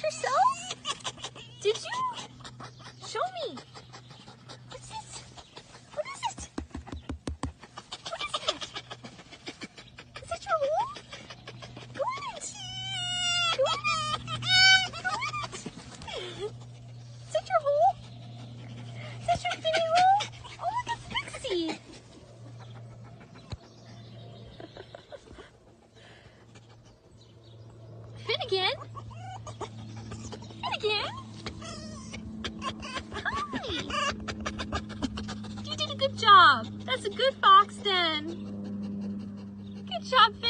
yourself? Did you? Show me. What's this? What is it? What is that? Is that your hole? Go in it. Go in it. Go in it. Is that your hole? Is that your baby hole? Oh, look, it's Pixie. Finnegan? Finnegan? Hi! You did a good job. That's a good fox den. Good job, Finnegan.